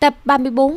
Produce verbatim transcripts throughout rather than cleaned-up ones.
Tập ba mươi bốn.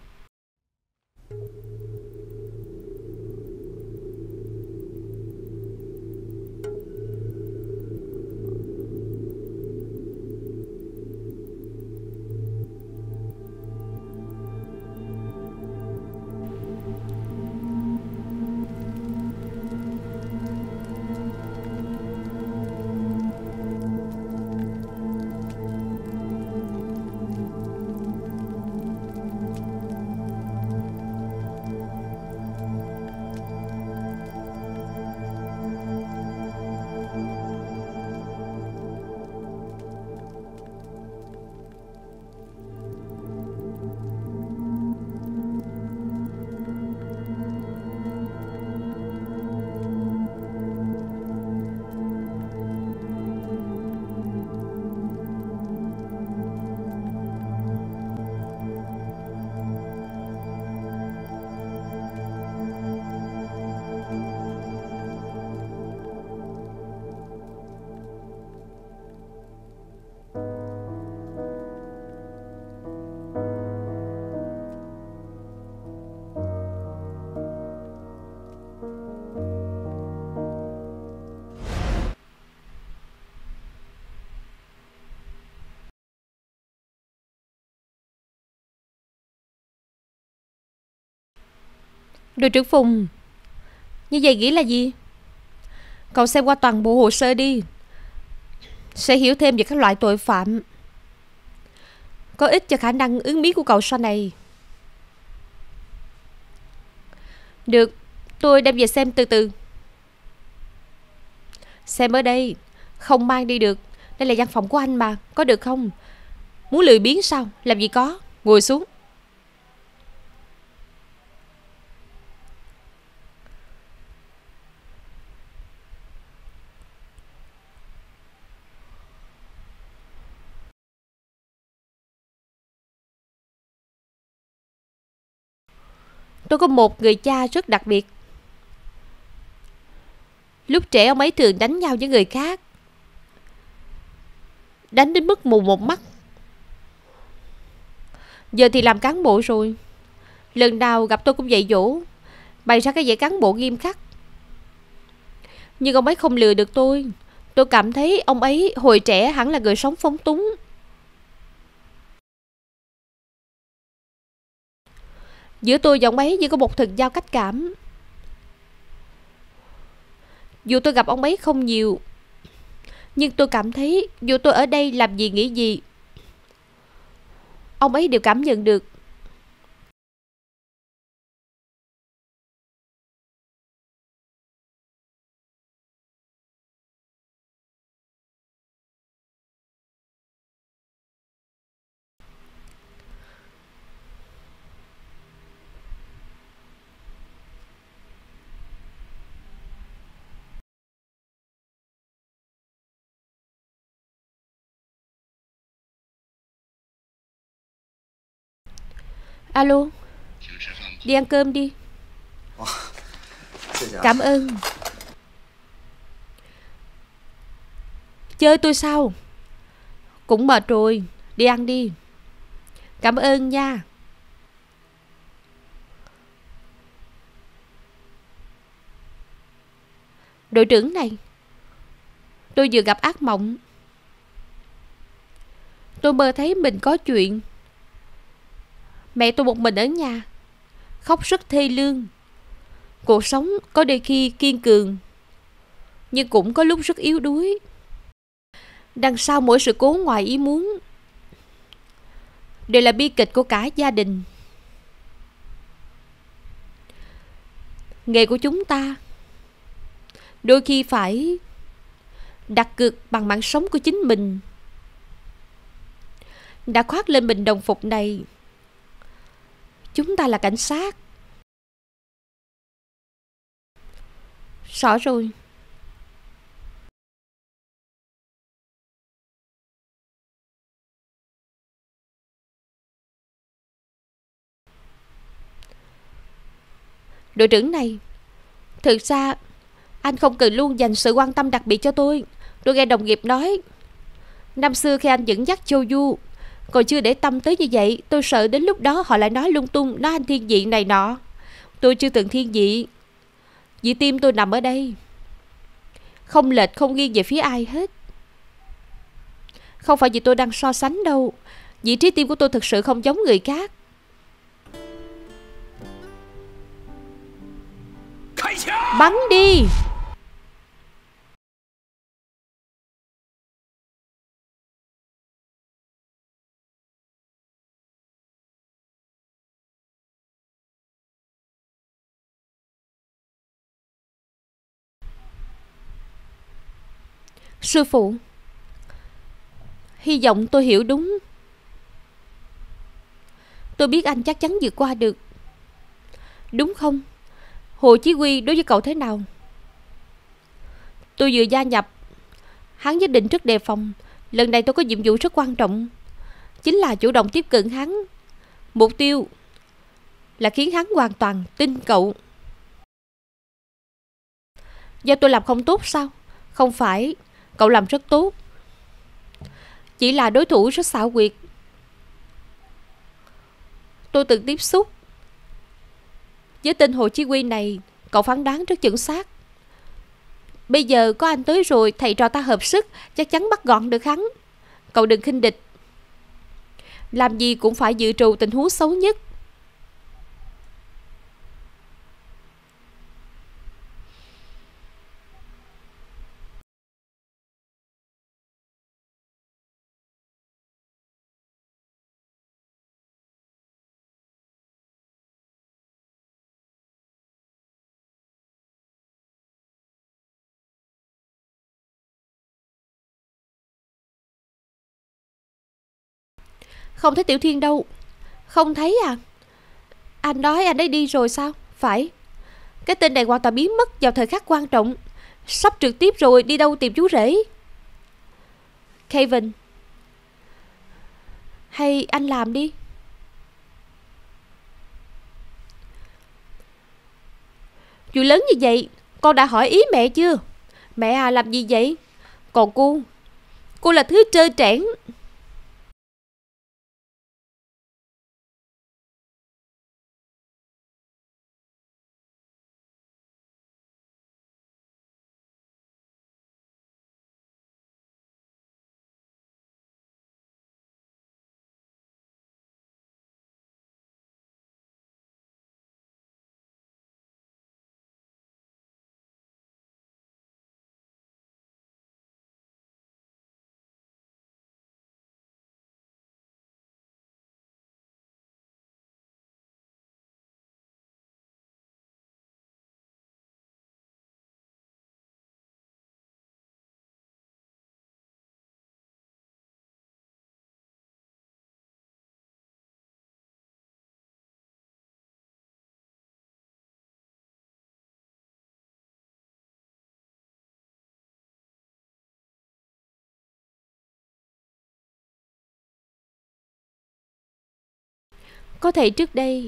Đội trưởng Phùng, như vậy nghĩa là gì? Cậu xem qua toàn bộ hồ sơ đi, sẽ hiểu thêm về các loại tội phạm, có ích cho khả năng ứng biến của cậu sau này. Được, tôi đem về xem từ từ. Xem ở đây, không mang đi được. Đây là văn phòng của anh mà, có được không? Muốn lười biếng sao? Làm gì có, ngồi xuống. Tôi có một người cha rất đặc biệt. Lúc trẻ ông ấy thường đánh nhau với người khác, đánh đến mức mù một mắt. Giờ thì làm cán bộ rồi, lần nào gặp tôi cũng dạy dỗ, bày ra cái vẻ cán bộ nghiêm khắc. Nhưng ông ấy không lừa được tôi. Tôi cảm thấy ông ấy hồi trẻ hẳn là người sống phóng túng. Giữa tôi và ông ấy như có một thần giao cách cảm. Dù tôi gặp ông ấy không nhiều, nhưng tôi cảm thấy dù tôi ở đây làm gì nghĩ gì, ông ấy đều cảm nhận được. Alo, đi ăn cơm đi. Cảm ơn. Chơi tôi sao? Cũng mệt rồi, đi ăn đi. Cảm ơn nha. Đội trưởng này, tôi vừa gặp ác mộng. Tôi mơ thấy mình có chuyện. Mẹ tôi một mình ở nhà, khóc rất thê lương. Cuộc sống có đôi khi kiên cường, nhưng cũng có lúc rất yếu đuối. Đằng sau mỗi sự cố ngoài ý muốn đều là bi kịch của cả gia đình. Nghề của chúng ta đôi khi phải đặt cược bằng mạng sống của chính mình. Đã khoác lên mình đồng phục này, chúng ta là cảnh sát. Rõ rồi. Đội trưởng này, thực ra anh không cần luôn dành sự quan tâm đặc biệt cho tôi. Tôi nghe đồng nghiệp nói, năm xưa khi anh dẫn dắt Châu Du, Còn chưa để tâm tới như vậy. Tôi sợ đến lúc đó họ lại nói lung tung, nói anh thiên vị này nọ. Tôi chưa từng thiên vị. Vì tim tôi nằm ở đây, không lệch không nghiêng về phía ai hết. Không phải vì tôi đang so sánh đâu. Vị trí tim của tôi thực sự không giống người khác. Bắn đi. Sư phụ, hy vọng tôi hiểu đúng. Tôi biết anh chắc chắn vượt qua được, đúng không? Hồ Chí Huy đối với cậu thế nào? Tôi vừa gia nhập, hắn nhất định rất đề phòng. Lần này tôi có nhiệm vụ rất quan trọng, chính là chủ động tiếp cận hắn. Mục tiêu là khiến hắn hoàn toàn tin cậu. Do tôi làm không tốt sao? Không phải, cậu làm rất tốt. Chỉ là đối thủ rất xảo quyệt. Tôi từng tiếp xúc với tên Hồ Chí Huy này. Cậu phán đoán rất chuẩn xác. Bây giờ có anh tới rồi, thầy trò ta hợp sức, chắc chắn bắt gọn được hắn. Cậu đừng khinh địch. Làm gì cũng phải dự trù tình huống xấu nhất. Không thấy Tiểu Thiên đâu. Không thấy à? Anh nói anh ấy đi rồi sao? Phải. Cái tên này hoàn toàn biến mất vào thời khắc quan trọng. Sắp trực tiếp rồi, đi đâu tìm chú rể? Kevin, hay anh làm đi. Chuyện lớn như vậy, con đã hỏi ý mẹ chưa? Mẹ à, làm gì vậy? Còn cô, cô là thứ trơ trẽn. Có thể trước đây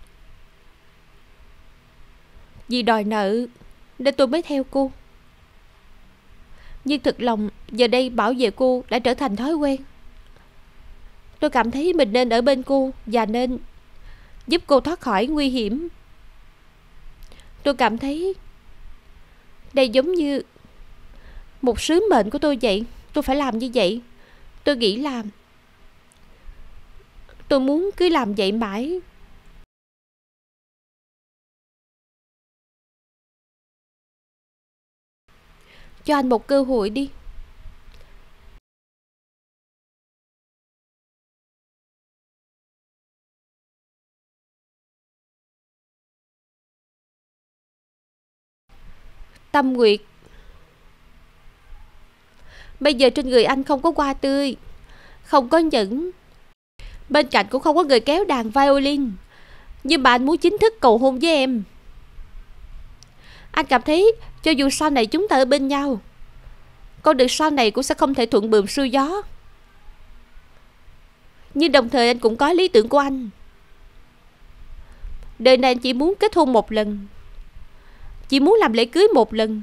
vì đòi nợ nên tôi mới theo cô. Nhưng thực lòng giờ đây bảo vệ cô đã trở thành thói quen. Tôi cảm thấy mình nên ở bên cô và nên giúp cô thoát khỏi nguy hiểm. Tôi cảm thấy đây giống như một sứ mệnh của tôi vậy. Tôi phải làm như vậy. Tôi nghĩ là tôi muốn cứ làm vậy mãi. Cho anh một cơ hội đi. Tâm Nguyệt, bây giờ trên người anh không có hoa tươi, không có nhẫn, bên cạnh cũng không có người kéo đàn violin. Nhưng mà anh muốn chính thức cầu hôn với em. Anh cảm thấy cho dù sau này chúng ta ở bên nhau, con đường sau này cũng sẽ không thể thuận buồm xuôi gió. Nhưng đồng thời anh cũng có lý tưởng của anh. Đời này anh chỉ muốn kết hôn một lần, chỉ muốn làm lễ cưới một lần.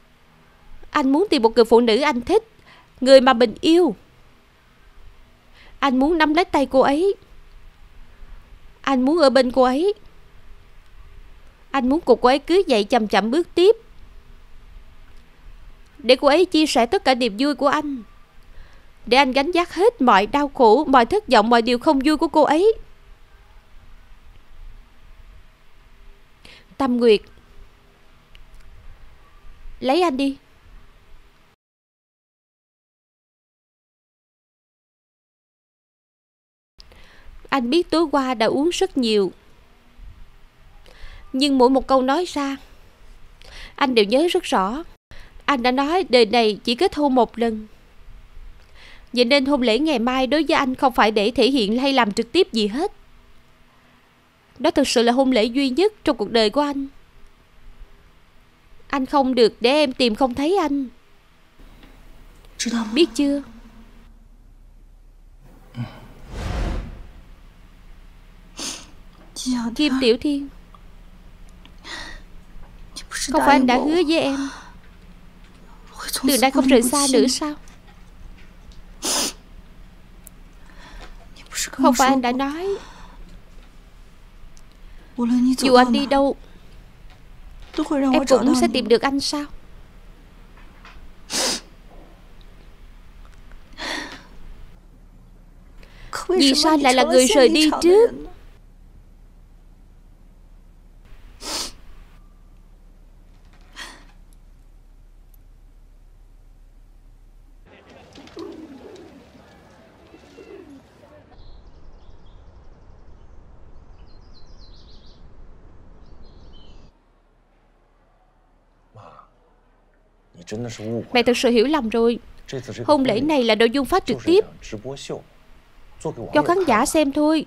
Anh muốn tìm một người phụ nữ anh thích, người mà mình yêu. Anh muốn nắm lấy tay cô ấy. Anh muốn ở bên cô ấy. Anh muốn cùng cô ấy cứ vậy chậm chậm bước tiếp, để cô ấy chia sẻ tất cả niềm vui của anh, để anh gánh vác hết mọi đau khổ, mọi thất vọng, mọi điều không vui của cô ấy. Tâm Nguyệt, lấy anh đi. Anh biết tối qua đã uống rất nhiều, nhưng mỗi một câu nói ra anh đều nhớ rất rõ. Anh đã nói đời này chỉ kết hôn một lần, vậy nên hôn lễ ngày mai đối với anh không phải để thể hiện hay làm trực tiếp gì hết. Đó thực sự là hôn lễ duy nhất trong cuộc đời của anh. Anh không được để em tìm không thấy anh, biết chưa? Kim Tiểu Thiên, không phải anh đã hứa với em từ nay không rời xa nữa sao? Không phải anh đã nói dù anh đi đâu em cũng sẽ tìm được anh sao? Vì sao anh lại là người rời đi trước? Mẹ thực sự hiểu lầm rồi. Hôn lễ này là nội dung phát trực tiếp cho khán giả xem thôi.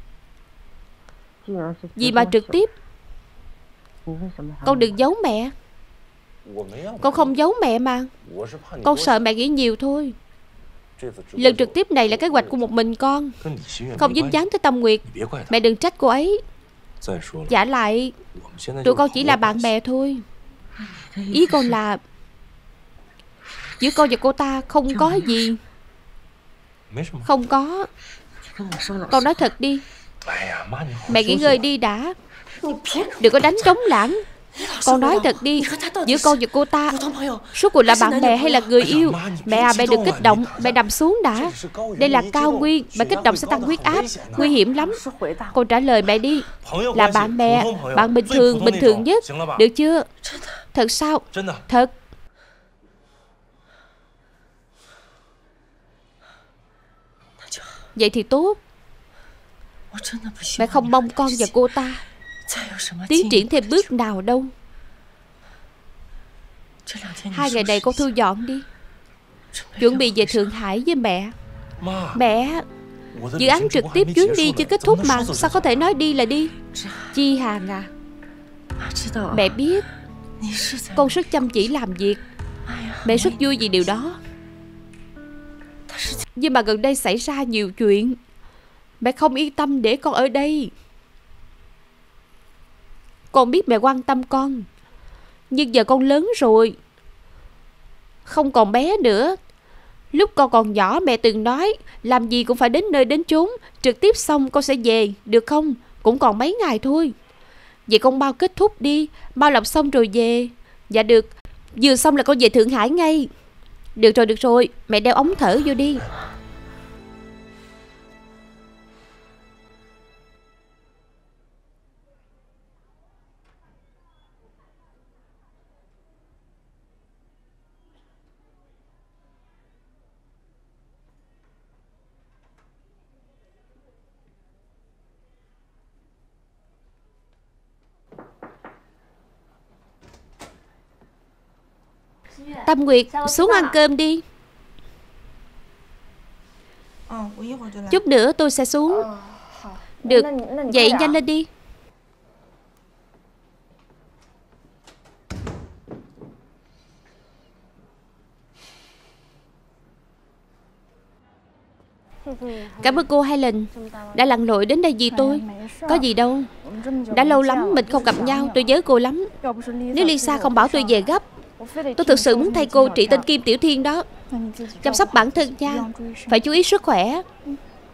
Vì mà trực tiếp, con đừng giấu mẹ. Con không giấu mẹ mà. Con sợ mẹ nghĩ nhiều thôi. Lần trực tiếp này là kế hoạch của một mình con, không dính dáng tới Tâm Nguyệt. Mẹ đừng trách cô ấy. Giả lại, tụi con chỉ là bạn bè thôi. Ý con là giữa con và cô ta không có gì. Không có. Con nói thật đi. Mẹ nghỉ ngơi đi đã, đừng có đánh trống lãng. Con nói thật đi, giữa con và cô ta suốt cuộc là bạn bè hay là người yêu? Mẹ à, mẹ đừng kích động. Mẹ nằm xuống đã. Đây là cao nguyên, mẹ kích động sẽ tăng huyết áp, nguy hiểm lắm. Con trả lời mẹ đi. Là bạn bè, bạn bình thường, bình thường nhất. Được chưa? Thật sao? Thật. Vậy thì tốt. Mẹ không mong con và cô ta tiến triển thêm bước nào đâu. Hai ngày này con thu dọn đi, chuẩn bị về Thượng Hải với mẹ. Mẹ, dự án trực tiếp chuyến đi chưa kết thúc mà, sao có thể nói đi là đi? Chi Hàn à, mẹ biết con rất chăm chỉ làm việc. Mẹ rất vui vì điều đó. Nhưng mà gần đây xảy ra nhiều chuyện, mẹ không yên tâm để con ở đây. Con biết mẹ quan tâm con, nhưng giờ con lớn rồi, không còn bé nữa. Lúc con còn nhỏ mẹ từng nói làm gì cũng phải đến nơi đến chốn, trực tiếp xong con sẽ về, được không? Cũng còn mấy ngày thôi. Vậy con mau kết thúc đi, mau làm xong rồi về. Dạ được, vừa xong là con về Thượng Hải ngay. Được rồi, được rồi, mẹ đeo ống thở vô đi. Tâm Nguyệt, xuống ăn cơm đi. Chút nữa tôi sẽ xuống. Được, vậy nhanh lên đi. Cảm ơn cô hai lần đã lặn lội đến đây vì tôi. Có gì đâu. Đã lâu lắm mình không gặp nhau, tôi nhớ cô lắm. Nếu Lisa không bảo tôi về gấp, tôi thực sự muốn thay cô trị tên Kim Tiểu Thiên đó. Chăm sóc bản thân nha, phải chú ý sức khỏe.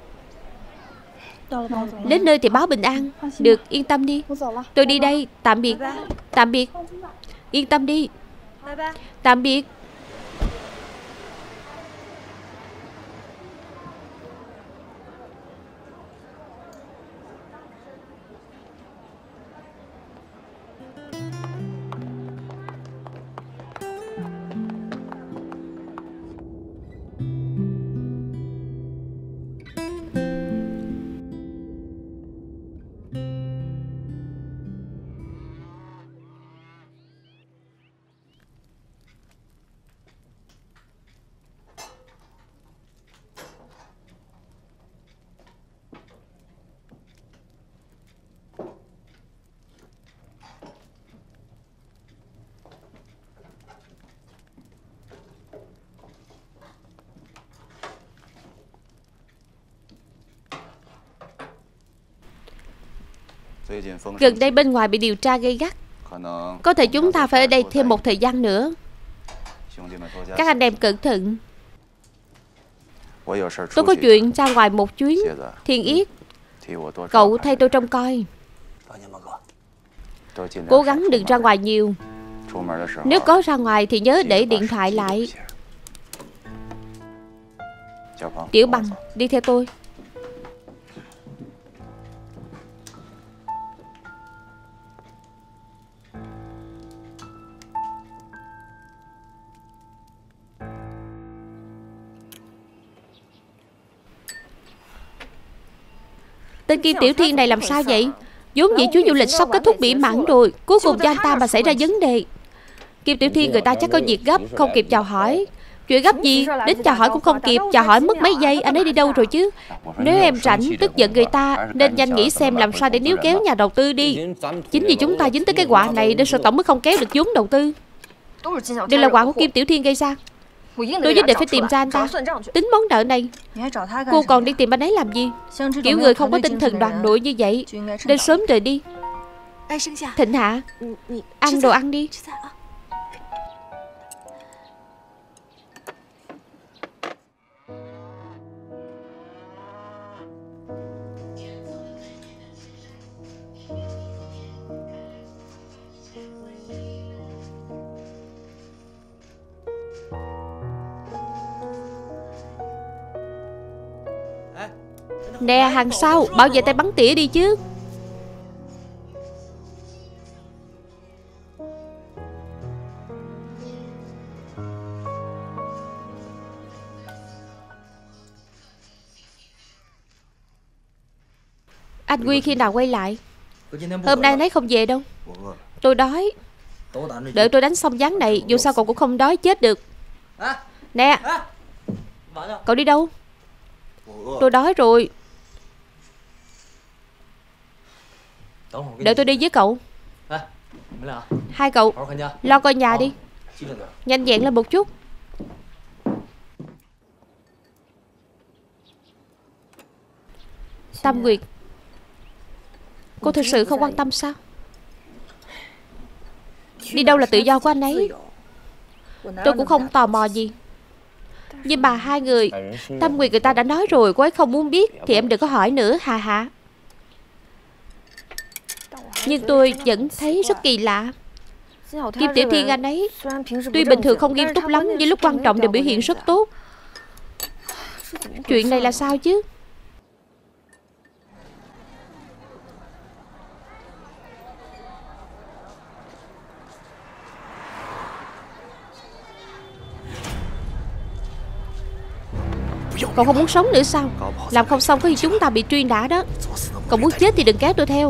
Đến nơi thì báo bình an. Được, yên tâm đi. Tôi đi đây, tạm biệt. Tạm biệt. Yên tâm đi. Tạm biệt. Gần đây bên ngoài bị điều tra gay gắt. Có thể chúng ta phải ở đây thêm một thời gian nữa. Các anh em cẩn thận. Tôi có chuyện ra ngoài một chuyến. Thiên Yết, cậu thay tôi trông coi. Cố gắng đừng ra ngoài nhiều. Nếu có ra ngoài thì nhớ để điện thoại lại. Tiểu Bằng, đi theo tôi. Tên Kim Tiểu Thiên này làm sao vậy? Vốn dĩ chuyến du lịch sắp kết thúc mỹ mãn rồi, cuối cùng do anh ta mà xảy ra vấn đề. Kim Tiểu Thiên người ta chắc có việc gấp, không kịp chào hỏi. Chuyện gấp gì? Đến chào hỏi cũng không kịp. Chào hỏi mất mấy giây, anh ấy đi đâu rồi chứ? Nếu em rảnh tức giận người ta, nên nhanh nghĩ xem làm sao để níu kéo nhà đầu tư đi. Chính vì chúng ta dính tới cái quả này nên Sở Tổng mới không kéo được vốn đầu tư. Đây là quả của Kim Tiểu Thiên gây ra. Tôi nhất định phải tìm ra anh ta, tính món nợ này. Cô còn đi tìm anh ấy làm gì? Kiểu người không có tinh thần đoàn đội như vậy nên sớm rời đi. Thịnh Hạ, ăn đồ ăn đi. Nè, hàng sau, bảo vệ tay bắn tỉa đi chứ. Anh Quy khi nào quay lại? Hôm nay anh ấy không về đâu. Tôi đói. Đợi tôi đánh xong ván này, dù sao cậu cũng không đói chết được. Nè, cậu đi đâu? Tôi đói rồi. Đợi tôi đi với cậu. Hai cậu lo coi nhà đi. Nhanh nhẹn lên một chút. Tâm Nguyệt, cô thực sự không quan tâm sao? Đi đâu là tự do của anh ấy. Tôi cũng không tò mò gì. Nhưng mà hai người, Tâm Nguyệt người ta đã nói rồi, cô ấy không muốn biết thì em đừng có hỏi nữa, hà hà. Nhưng tôi vẫn thấy rất kỳ lạ. Kim Tiểu Thiên anh ấy tuy bình thường không nghiêm túc lắm, nhưng lúc quan trọng đều biểu hiện rất tốt. Chuyện này là sao chứ? Cậu không muốn sống nữa sao? Làm không xong có khi chúng ta bị truy nã đó. Cậu muốn chết thì đừng kéo tôi theo.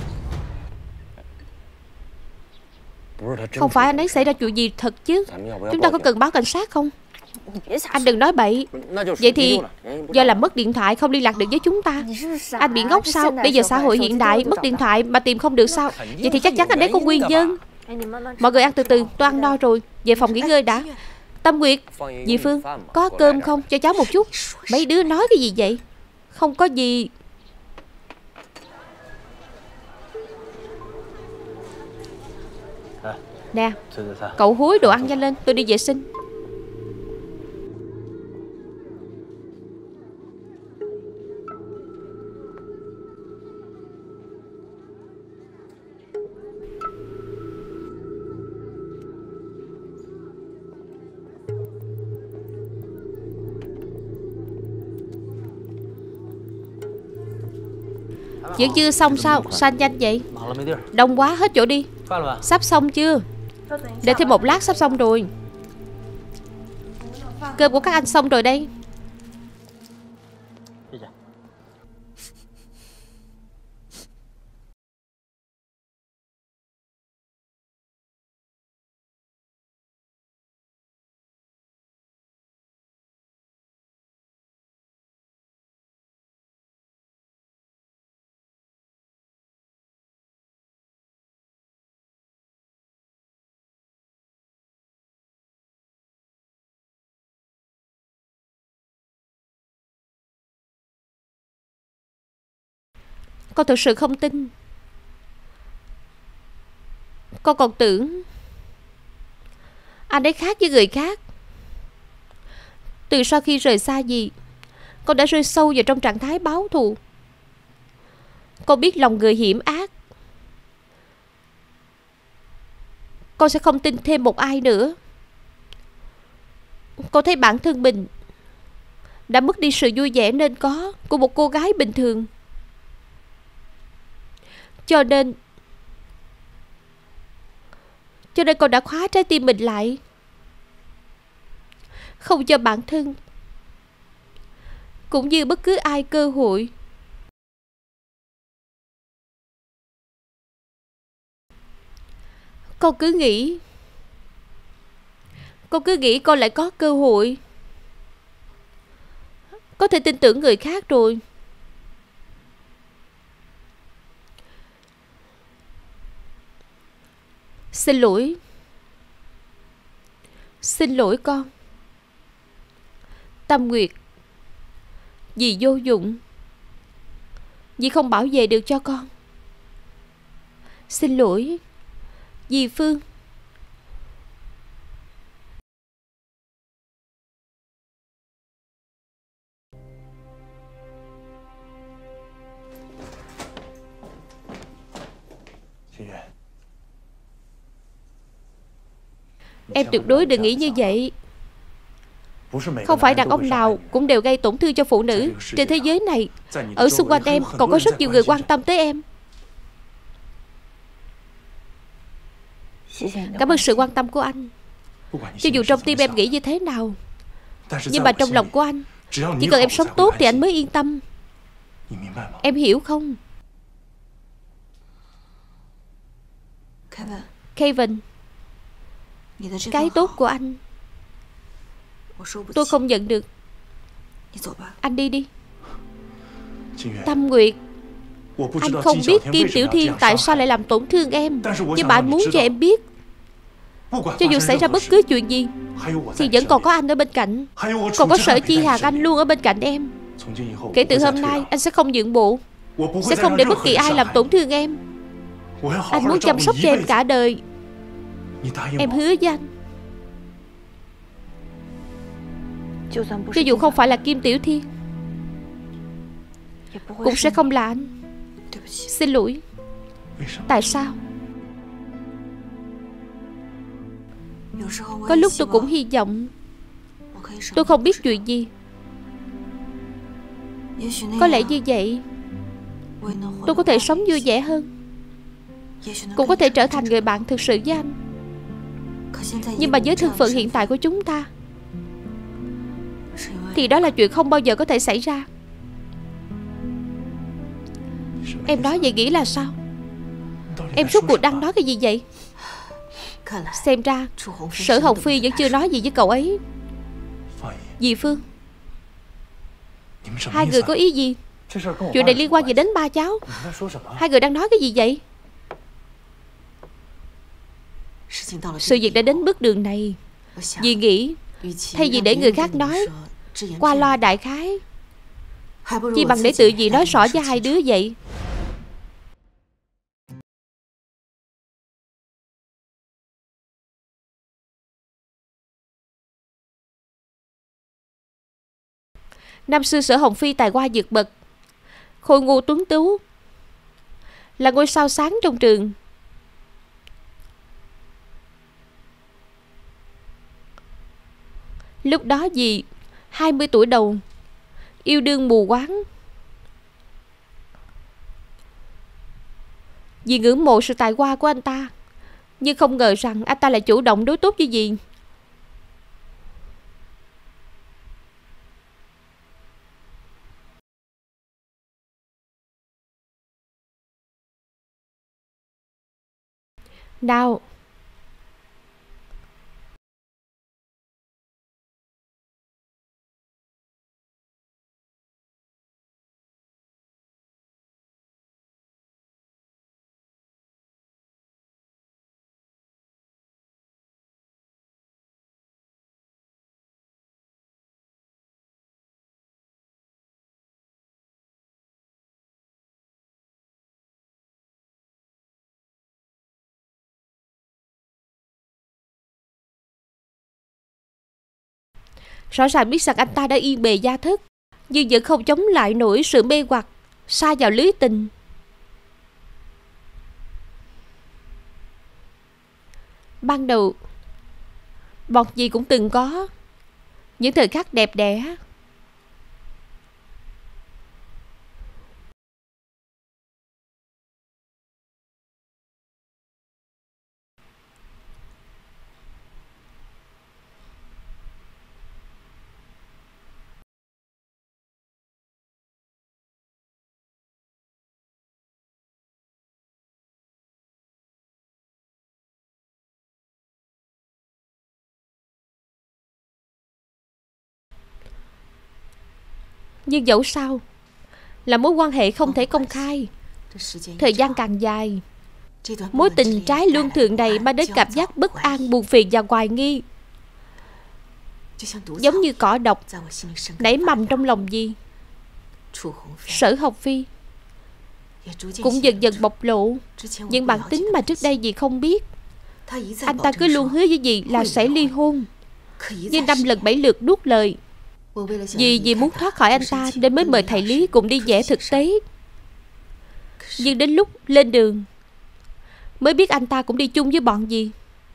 Không phải anh ấy xảy ra chuyện gì thật chứ? Chúng ta có cần báo cảnh sát không? Anh đừng nói bậy. Vậy thì do làm mất điện thoại không liên lạc được với chúng ta. Anh bị ngốc sao? Bây giờ xã hội hiện đại, mất điện thoại mà tìm không được sao? Vậy thì chắc chắn anh ấy có nguyên nhân. Mọi người ăn từ từ, tôi ăn no rồi. Về phòng nghỉ ngơi đã. Tâm Nguyệt, dì Phương, có cơm không? Cho cháu một chút. Mấy đứa nói cái gì vậy? Không có gì. Nè, cậu húi đồ ăn nhanh lên, tôi đi vệ sinh. Vẫn chưa xong sao? Sao nhanh vậy? Đông quá, hết chỗ đi. Sắp xong chưa? Để thêm một lát sắp xong rồi. Cơm của các anh xong rồi đây. Con thực sự không tin. Con còn tưởng anh ấy khác với người khác. Từ sau khi rời xa dì, con đã rơi sâu vào trong trạng thái báo thù. Con biết lòng người hiểm ác. Con sẽ không tin thêm một ai nữa. Con thấy bản thân mình đã mất đi sự vui vẻ nên có của một cô gái bình thường. Cho nên Cho nên con đã khóa trái tim mình lại, không cho bản thân cũng như bất cứ ai cơ hội. Con cứ nghĩ Con cứ nghĩ con lại có cơ hội, có thể tin tưởng người khác rồi. Xin lỗi. Xin lỗi con. Tâm Nguyệt, dì vô dụng. Dì không bảo vệ được cho con. Xin lỗi dì Phương. Em tuyệt đối đừng nghĩ như vậy. Không phải đàn ông nào cũng đều gây tổn thương cho phụ nữ. Trên thế giới này, ở xung quanh em còn có rất nhiều người quan tâm tới em. Cảm ơn sự quan tâm của anh. Cho dù trong tim em nghĩ như thế nào, nhưng mà trong lòng của anh, chỉ cần em sống tốt thì anh mới yên tâm. Em hiểu không? Kevin, cái tốt của anh tôi không nhận được. Anh đi đi. Tâm Nguyệt, anh không biết Kim Tiểu Thiên tại sao lại làm tổn thương em, nhưng mà anh muốn cho em biết, cho dù xảy ra bất cứ chuyện gì thì vẫn còn có anh ở bên cạnh. Còn có Sở Chi Hàn Anh luôn ở bên cạnh em. Kể từ hôm nay anh sẽ không nhượng bộ, sẽ không để bất kỳ ai làm tổn thương em. Anh muốn chăm sóc cho em cả đời. Em hứa với anh. Cho dù không phải là Kim Tiểu Thiên, cũng sẽ không là anh. Xin lỗi. Tại sao? Có lúc tôi cũng hy vọng tôi không biết chuyện gì. Có lẽ như vậy tôi có thể sống vui vẻ hơn, cũng có thể trở thành người bạn thực sự với anh. Nhưng mà với thân phận hiện tại của chúng ta thì đó là chuyện không bao giờ có thể xảy ra. Em nói vậy nghĩ là sao? Em rốt cuộc đang nói cái gì vậy? Xem ra Sở Hồng Phi vẫn chưa nói gì với cậu ấy. Dì Phương, hai người có ý gì? Chuyện này liên quan gì đến ba cháu? Hai người đang nói cái gì vậy? Sự việc đã đến bước đường này, dì nghĩ thay vì để người khác nói qua loa đại khái, chỉ bằng để tự dì nói rõ với hai đứa vậy. Năm xưa Sở Hồng Phi tài hoa vượt bậc, khôi ngô tuấn tú, là ngôi sao sáng trong trường. Lúc đó dì hai mươi tuổi đầu, yêu đương mù quáng. Vì ngưỡng mộ sự tài hoa của anh ta. Nhưng không ngờ rằng anh ta lại chủ động đối tốt với dì. Nào, rõ ràng biết rằng anh ta đã yên bề gia thất, nhưng vẫn không chống lại nổi sự mê hoặc sa vào lưới tình. Ban đầu bọn dì cũng từng có những thời khắc đẹp đẽ. Nhưng dẫu sao là mối quan hệ không thể công khai. Thời gian càng dài, mối tình trái luân thường này mang đến cảm giác bất an, buồn phiền và hoài nghi, giống như cỏ độc nảy mầm trong lòng dì. Sở Hồng Phi cũng dần dần bộc lộ những bản tính mà trước đây dì không biết. Anh ta cứ luôn hứa với dì là sẽ ly hôn, nhưng năm lần bảy lượt nuốt lời. Vì dì muốn thoát khỏi anh ta nên mới mời thầy Lý cùng đi vẽ thực tế. Nhưng đến lúc lên đường mới biết anh ta cũng đi chung với bọn dì.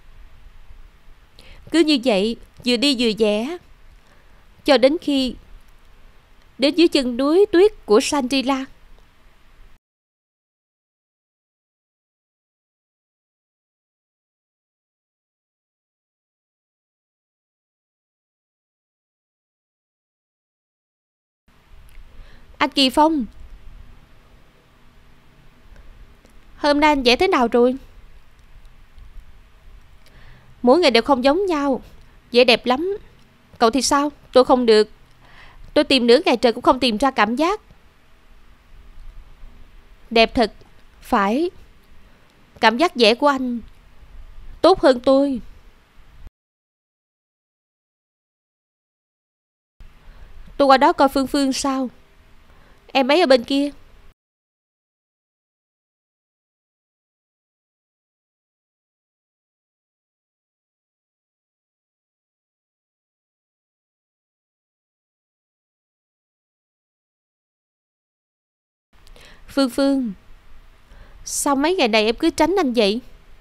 Cứ như vậy, vừa đi vừa vẽ, cho đến khi đến dưới chân núi tuyết của Shangri-La. Anh Kỳ Phong, hôm nay anh vẽ thế nào rồi? Mỗi ngày đều không giống nhau, vẽ đẹp lắm. Cậu thì sao? Tôi không được. Tôi tìm nửa ngày trời cũng không tìm ra cảm giác. Đẹp thật. Phải. Cảm giác vẽ của anh tốt hơn tôi. Tôi qua đó coi Phương Phương sao? Em ấy ở bên kia. Phương Phương, sao mấy ngày này em cứ tránh anh vậy?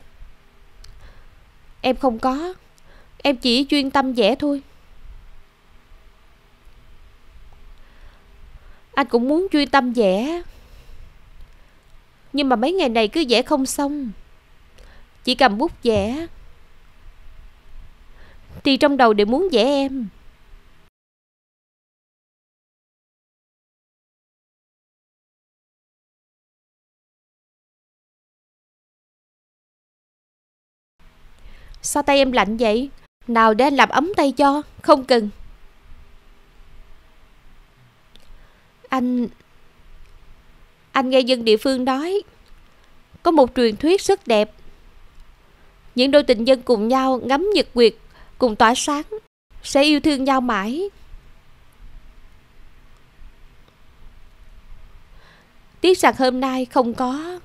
Em không có. Em chỉ chuyên tâm vẽ thôi. Anh cũng muốn chuyên tâm vẽ, nhưng mà mấy ngày này cứ vẽ không xong. Chỉ cầm bút vẽ thì trong đầu đều muốn vẽ em. Sao tay em lạnh vậy? Nào để anh làm ấm tay cho. Không cần. Anh Anh nghe dân địa phương nói có một truyền thuyết rất đẹp. Những đôi tình nhân cùng nhau ngắm nhật nguyệt, cùng tỏa sáng, sẽ yêu thương nhau mãi. Tiếc rằng hôm nay không có.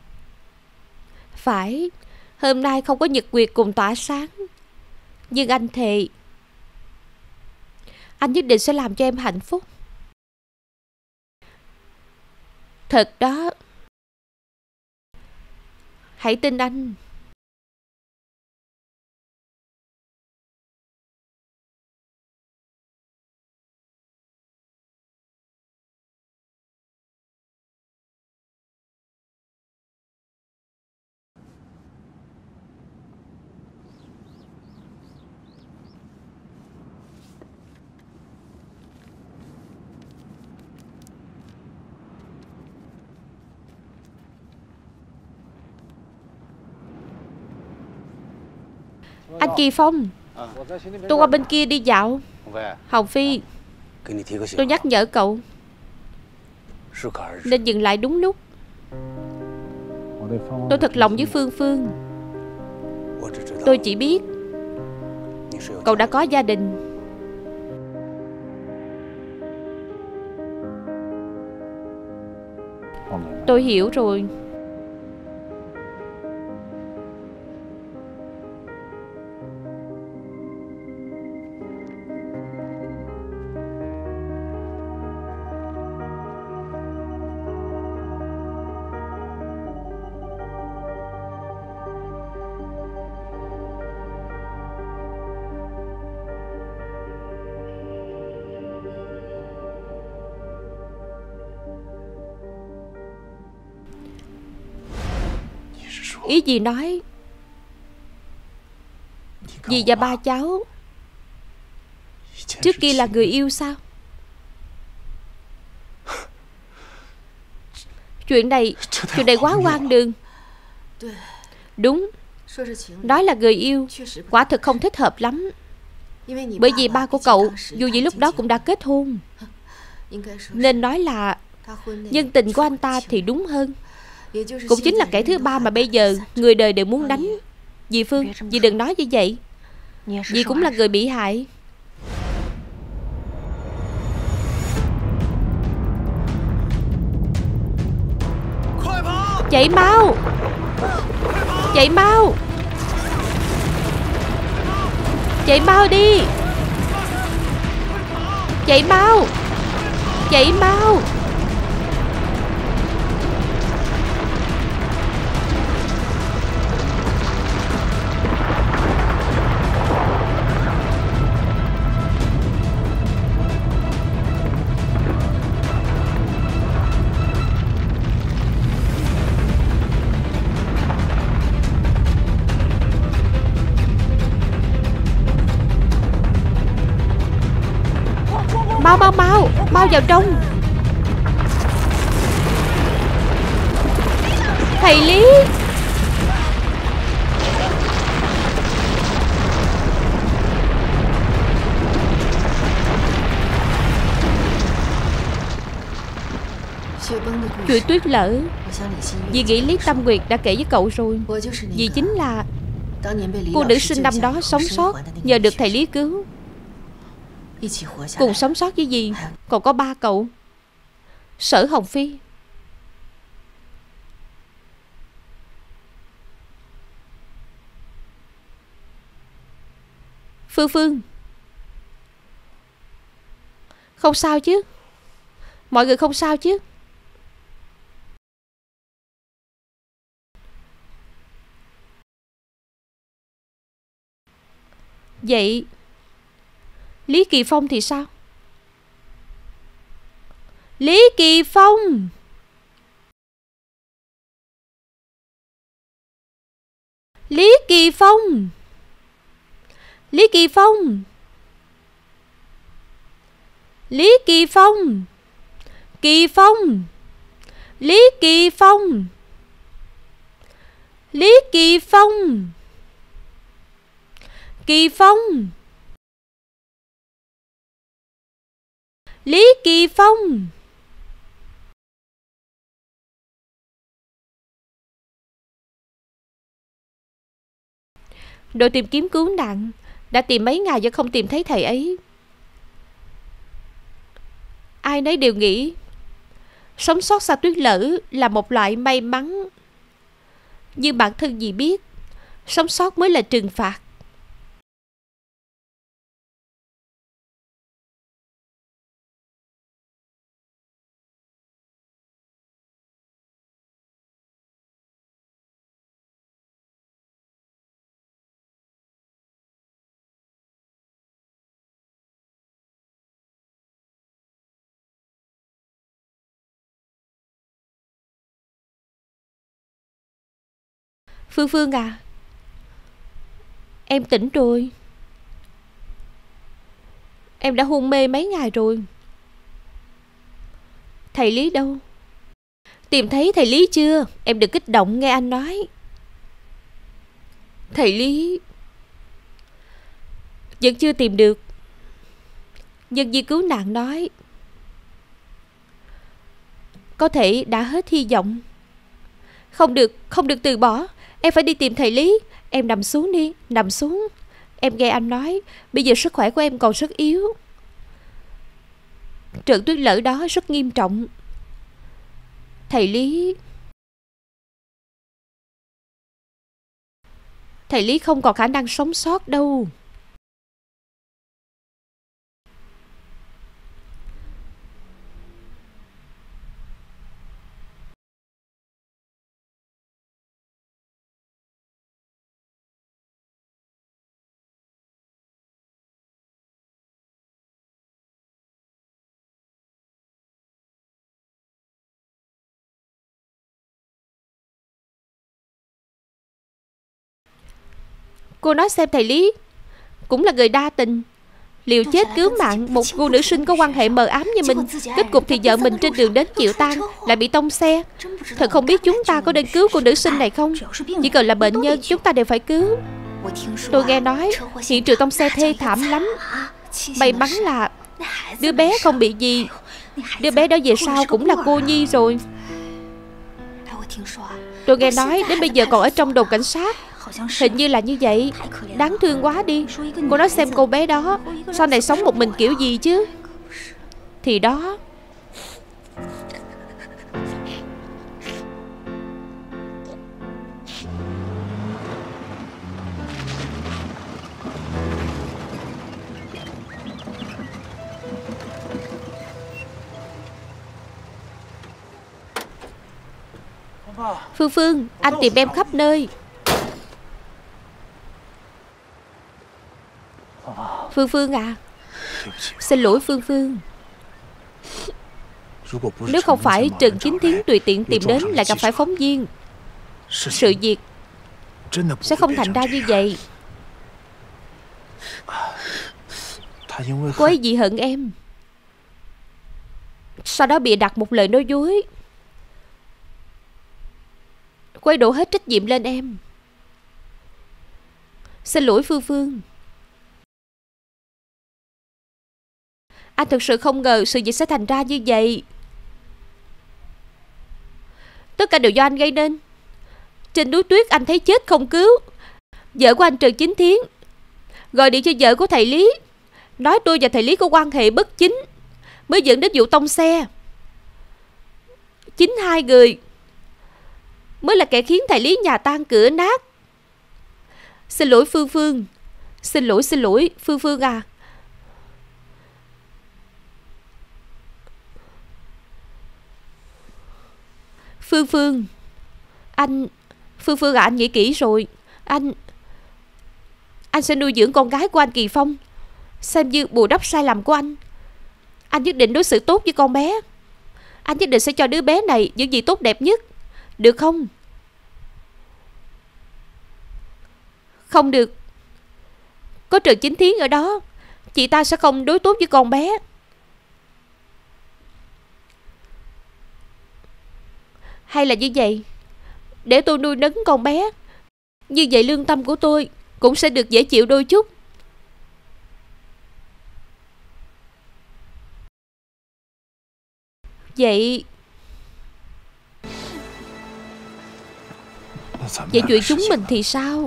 Phải, hôm nay không có nhật nguyệt cùng tỏa sáng. Nhưng anh thề, anh nhất định sẽ làm cho em hạnh phúc. Thật đó. Hãy tin anh. Anh Kỳ Phong, tôi qua bên kia đi dạo. Hồng Phi, tôi nhắc nhở cậu nên dừng lại đúng lúc. Tôi thật lòng với Phương Phương. Tôi chỉ biết cậu đã có gia đình. Tôi hiểu rồi. Ý gì nói dì và ba cháu trước kia là người yêu sao? Chuyện này Chuyện này quá hoang đường. Đúng, nói là người yêu quả thực không thích hợp lắm. Bởi vì ba của cậu dù gì lúc đó cũng đã kết hôn. Nên nói là nhân tình của anh ta thì đúng hơn. Cũng chính là kẻ thứ ba mà bây giờ người đời đều muốn đánh. Dì Phương, dì đừng nói như vậy. Dì cũng là người bị hại. Chạy mau, chạy mau, chạy mau đi, chạy mau, chạy mau. Mau mau mau, mau vào trong. Thầy Lý, chuyện tuyết lở, dì nghĩ Lý Tâm Nguyệt đã kể với cậu rồi. Dì chính là cô nữ sinh năm đó sống sót nhờ được thầy Lý cứu, cùng sống sót với dì. Còn có ba cậu, Sở Hồng Phi. Phương Phương, không sao chứ? Mọi người không sao chứ? Vậy Lý Kỳ Phong thì sao? Lý Kỳ Phong, Lý Kỳ Phong, Lý Kỳ Phong, Lý Kỳ Phong, Kỳ Phong, Lý Kỳ Phong, Lý Kỳ Phong, Kỳ Phong, Lý Kỳ Phong. Đội tìm kiếm cứu nạn đã tìm mấy ngày vẫn không tìm thấy thầy ấy. Ai nấy đều nghĩ sống sót sau tuyết lở là một loại may mắn. Nhưng bản thân dì biết sống sót mới là trừng phạt. Phương Phương à, em tỉnh rồi. Em đã hôn mê mấy ngày rồi. Thầy Lý đâu? Tìm thấy thầy Lý chưa? Em đừng kích động nghe anh nói. Thầy Lý Vẫn chưa tìm được. Nhân viên cứu nạn nói có thể đã hết hy vọng. Không được, không được từ bỏ. Em phải đi tìm thầy Lý. Em nằm xuống đi, nằm xuống. Em nghe anh nói bây giờ sức khỏe của em còn rất yếu. Trận tuyết lở đó rất nghiêm trọng. Thầy Lý Thầy Lý không còn khả năng sống sót đâu. Cô nói xem thầy Lý cũng là người đa tình, liều chết cứu mạng một cô nữ sinh có quan hệ mờ ám như mình. Kết cục thì vợ mình trên đường đến chịu tang lại bị tông xe. Thật không biết chúng ta có nên cứu cô nữ sinh này không. Chỉ cần là bệnh nhân chúng ta đều phải cứu. Tôi nghe nói hiện trường tông xe thê thảm lắm. May mắn là đứa bé không bị gì. Đứa bé đó về sau cũng là cô nhi rồi. Tôi nghe nói đến bây giờ còn ở trong đồn cảnh sát. Hình như là như vậy. Đáng thương quá đi. Cô nói xem cô bé đó sau này sống một mình kiểu gì chứ. Thì đó. Phương Phương, anh tìm em khắp nơi. Phương Phương à, xin lỗi Phương Phương. Nếu không phải Trần Chính Thiến tùy tiện tìm đến lại gặp phải phóng viên, sự việc sẽ không thành ra như vậy. Cô ấy vì hận em, sau đó bịa đặt một lời nói dối. Cô ấy đổ hết trách nhiệm lên em. Xin lỗi Phương Phương. Anh thực sự không ngờ sự việc sẽ thành ra như vậy. Tất cả đều do anh gây nên. Trên núi tuyết anh thấy chết không cứu. Vợ của anh Trần Chính Thiến gọi điện cho vợ của thầy Lý, nói tôi và thầy Lý có quan hệ bất chính, mới dẫn đến vụ tông xe. Chính hai người mới là kẻ khiến thầy Lý nhà tan cửa nát. Xin lỗi Phương Phương. Xin lỗi, xin lỗi Phương Phương à. Phương Phương, anh Phương Phương à, anh nghĩ kỹ rồi. Anh Anh sẽ nuôi dưỡng con gái của anh Kỳ Phong, xem như bù đắp sai lầm của anh. Anh nhất định đối xử tốt với con bé. Anh nhất định sẽ cho đứa bé này những gì tốt đẹp nhất. Được không? Không được. Có Trần Chính Thiến ở đó, chị ta sẽ không đối tốt với con bé. Hay là như vậy, để tôi nuôi nấng con bé. Như vậy lương tâm của tôi cũng sẽ được dễ chịu đôi chút. Vậy Vậy chuyện chúng mình thì sao?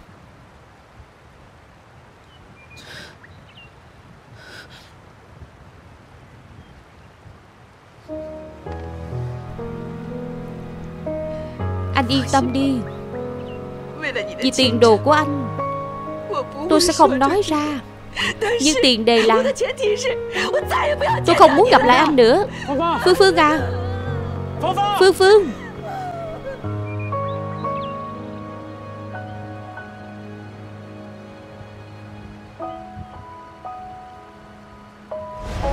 Anh yên tâm đi. Vì tiền đồ của anh, tôi sẽ không nói ra. Nhưng tiền đề là tôi không muốn gặp lại anh nữa. Phương Phương à, Phương Phương.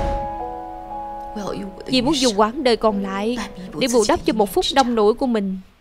Vì muốn dùng quãng đời còn lại để bù đắp cho một phút nông nổi của mình.